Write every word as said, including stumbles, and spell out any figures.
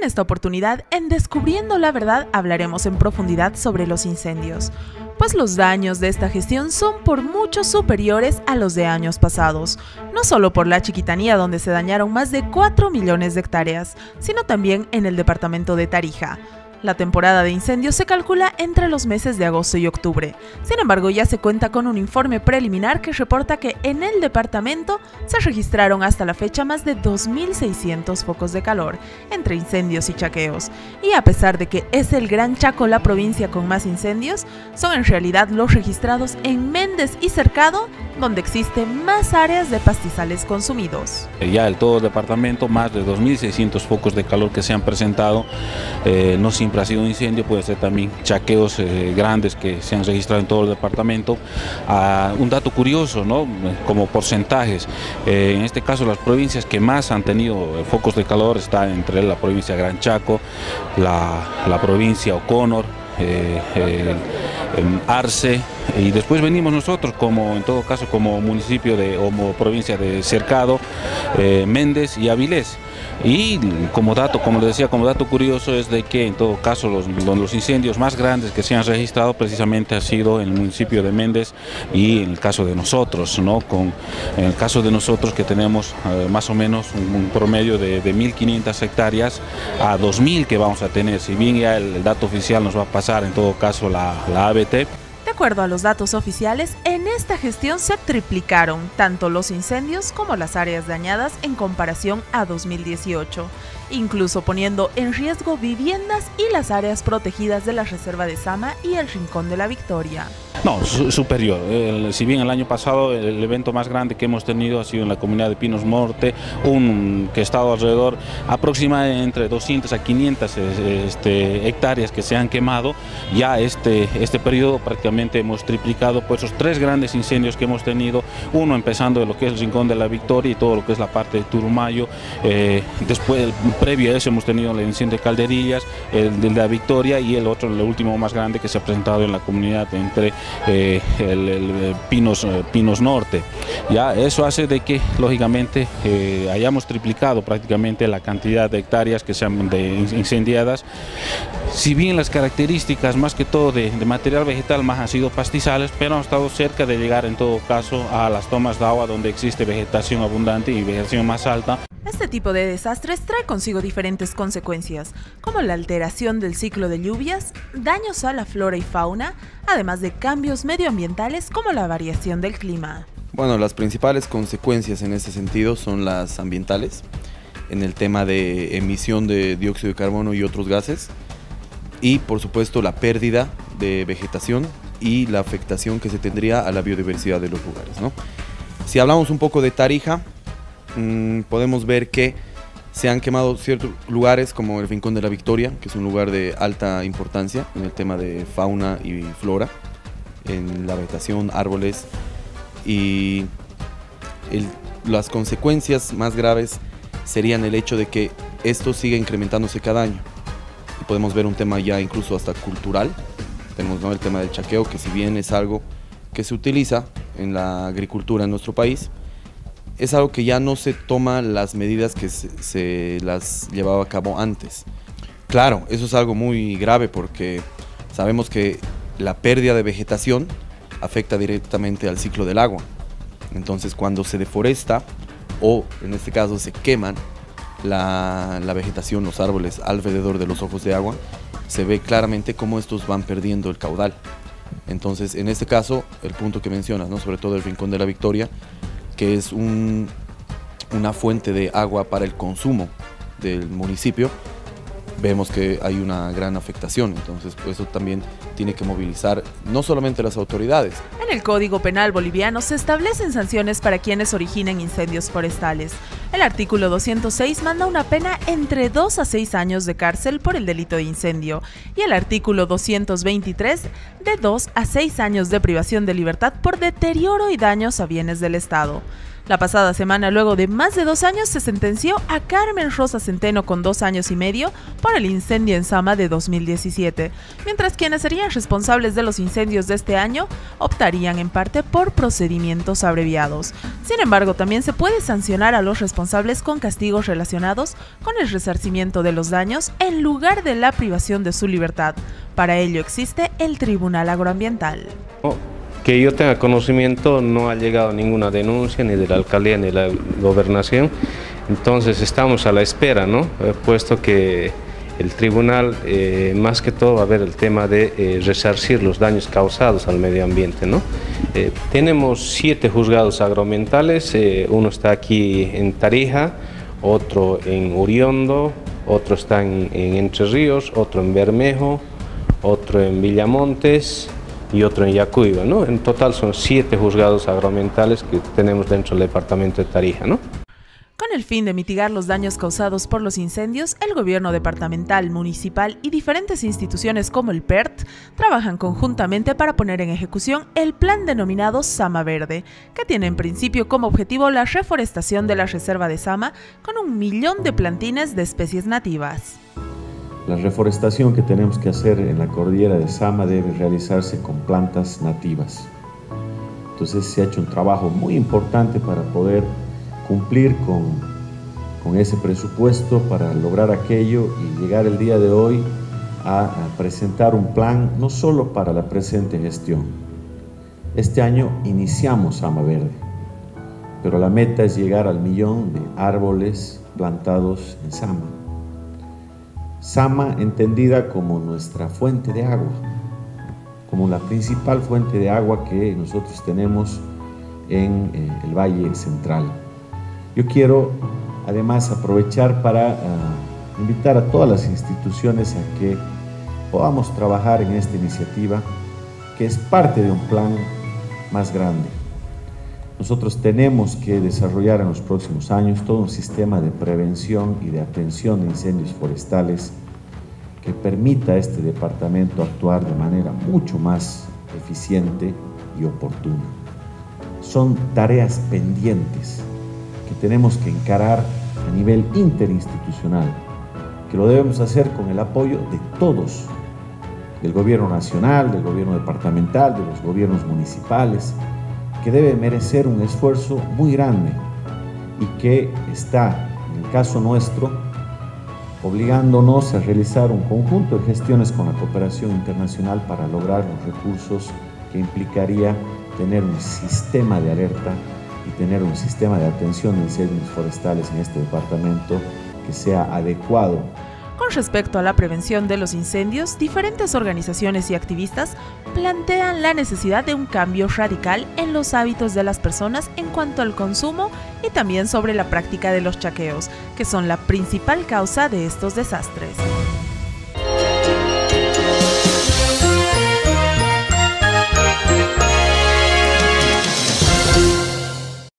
En esta oportunidad, en Descubriendo la Verdad, hablaremos en profundidad sobre los incendios, pues los daños de esta gestión son por mucho superiores a los de años pasados, no solo por la Chiquitanía, donde se dañaron más de cuatro millones de hectáreas, sino también en el departamento de Tarija. La temporada de incendios se calcula entre los meses de agosto y octubre. Sin embargo, ya se cuenta con un informe preliminar que reporta que en el departamento se registraron hasta la fecha más de dos mil seiscientos focos de calor, entre incendios y chaqueos. Y a pesar de que es el Gran Chaco la provincia con más incendios, son en realidad los registrados en Méndez y Cercado, donde existen más áreas de pastizales consumidos. Ya en todo el departamento, más de dos mil seiscientos focos de calor que se han presentado, eh, no siempre ha sido un incendio, puede ser también chaqueos eh, grandes que se han registrado en todo el departamento. Ah, un dato curioso, ¿no? Como porcentajes, eh, en este caso las provincias que más han tenido focos de calor está entre la provincia de Gran Chaco, la, la provincia O'Connor, eh, eh, Arce, y después venimos nosotros como en todo caso como municipio de o como provincia de Cercado, eh, Méndez y Avilés. Y como dato, como les decía, como dato curioso es de que en todo caso los, los incendios más grandes que se han registrado precisamente ha sido en el municipio de Méndez y en el caso de nosotros, ¿no? Con, en el caso de nosotros que tenemos eh, más o menos un, un promedio de, de mil quinientas hectáreas a dos mil que vamos a tener, si bien ya el, el dato oficial nos va a pasar en todo caso la, la A B T. De acuerdo a los datos oficiales, en esta gestión se triplicaron tanto los incendios como las áreas dañadas en comparación a dos mil dieciocho, incluso poniendo en riesgo viviendas y las áreas protegidas de la Reserva de Sama y el Rincón de la Victoria. No, su, superior. El, si bien el año pasado el evento más grande que hemos tenido ha sido en la comunidad de Pinos Norte, un que ha estado alrededor aproximadamente entre doscientas a quinientas este, hectáreas que se han quemado. Ya este, este periodo prácticamente hemos triplicado por esos tres grandes incendios que hemos tenido, uno empezando de lo que es el Rincón de la Victoria y todo lo que es la parte de Turumayo, eh, después previo a eso hemos tenido el incendio de Calderillas, el de la Victoria y el otro, el último más grande que se ha presentado en la comunidad entre Eh, el, el Pinos, Pinos Norte. Ya eso hace de que lógicamente eh, hayamos triplicado prácticamente la cantidad de hectáreas que se han de incendiadas. Si bien las características más que todo de, de material vegetal más han sido pastizales, pero han estado cerca de llegar en todo caso a las tomas de agua donde existe vegetación abundante y vegetación más alta. Este tipo de desastres trae consigo diferentes consecuencias, como la alteración del ciclo de lluvias, daños a la flora y fauna, además de cambios medioambientales como la variación del clima. Bueno, las principales consecuencias en este sentido son las ambientales, en el tema de emisión de dióxido de carbono y otros gases, y por supuesto la pérdida de vegetación y la afectación que se tendría a la biodiversidad de los lugares, ¿no? Si hablamos un poco de Tarija, mmm, podemos ver que se han quemado ciertos lugares como el Rincón de la Victoria, que es un lugar de alta importancia en el tema de fauna y flora, en la vegetación, árboles, y el, las consecuencias más graves serían el hecho de que esto sigue incrementándose cada año. Y podemos ver un tema ya incluso hasta cultural. Tenemos, ¿no?, el tema del chaqueo, que si bien es algo que se utiliza en la agricultura en nuestro país, es algo que ya no se toma las medidas que se, se las llevaba a cabo antes. Claro, eso es algo muy grave porque sabemos que la pérdida de vegetación afecta directamente al ciclo del agua. Entonces, cuando se deforesta o en este caso se queman la, la vegetación, los árboles alrededor de los ojos de agua, se ve claramente cómo estos van perdiendo el caudal. Entonces, en este caso, el punto que mencionas, ¿no?, sobre todo el Rincón de la Victoria, que es un, una fuente de agua para el consumo del municipio, vemos que hay una gran afectación. Entonces, pues, eso también tiene que movilizar no solamente las autoridades. En el Código Penal boliviano se establecen sanciones para quienes originen incendios forestales. El artículo doscientos seis manda una pena entre dos a seis años de cárcel por el delito de incendio y el artículo doscientos veintitrés de dos a seis años de privación de libertad por deterioro y daños a bienes del Estado. La pasada semana, luego de más de dos años, se sentenció a Carmen Rosa Centeno con dos años y medio por el incendio en Sama de dos mil diecisiete, mientras quienes serían responsables de los incendios de este año optarían en parte por procedimientos abreviados. Sin embargo, también se puede sancionar a los responsables con castigos relacionados con el resarcimiento de los daños en lugar de la privación de su libertad. Para ello existe el Tribunal Agroambiental. Oh. Que yo tenga conocimiento, no ha llegado ninguna denuncia ni de la alcaldía ni de la gobernación, entonces estamos a la espera, ¿no? Eh, puesto que el tribunal, eh, más que todo, va a ver el tema de eh, resarcir los daños causados al medio ambiente, ¿no? Eh, tenemos siete juzgados agroambientales, eh, uno está aquí en Tarija, otro en Uriondo, otro está en, en Entre Ríos, otro en Bermejo, otro en Villamontes y otro en Yacuiba, ¿no? En total son siete juzgados agroambientales que tenemos dentro del departamento de Tarija, ¿no? Con el fin de mitigar los daños causados por los incendios, el gobierno departamental, municipal y diferentes instituciones como el P E R T trabajan conjuntamente para poner en ejecución el plan denominado Sama Verde, que tiene en principio como objetivo la reforestación de la reserva de Sama con un millón de plantines de especies nativas. La reforestación que tenemos que hacer en la cordillera de Sama debe realizarse con plantas nativas. Entonces se ha hecho un trabajo muy importante para poder cumplir con, con ese presupuesto para lograr aquello y llegar el día de hoy a, a presentar un plan no solo para la presente gestión. Este año iniciamos Sama Verde, pero la meta es llegar al millón de árboles plantados en Sama. Sama entendida como nuestra fuente de agua, como la principal fuente de agua que nosotros tenemos en eh, el Valle Central. Yo quiero además aprovechar para uh, invitar a todas las instituciones a que podamos trabajar en esta iniciativa que es parte de un plan más grande. Nosotros tenemos que desarrollar en los próximos años todo un sistema de prevención y de atención de incendios forestales que permita a este departamento actuar de manera mucho más eficiente y oportuna. Son tareas pendientes que tenemos que encarar a nivel interinstitucional, que lo debemos hacer con el apoyo de todos, del gobierno nacional, del gobierno departamental, de los gobiernos municipales, que debe merecer un esfuerzo muy grande y que está, en el caso nuestro, obligándonos a realizar un conjunto de gestiones con la cooperación internacional para lograr los recursos que implicaría tener un sistema de alerta y tener un sistema de atención de incendios forestales en este departamento que sea adecuado. Con respecto a la prevención de los incendios, diferentes organizaciones y activistas plantean la necesidad de un cambio radical en los hábitos de las personas en cuanto al consumo y también sobre la práctica de los chaqueos, que son la principal causa de estos desastres.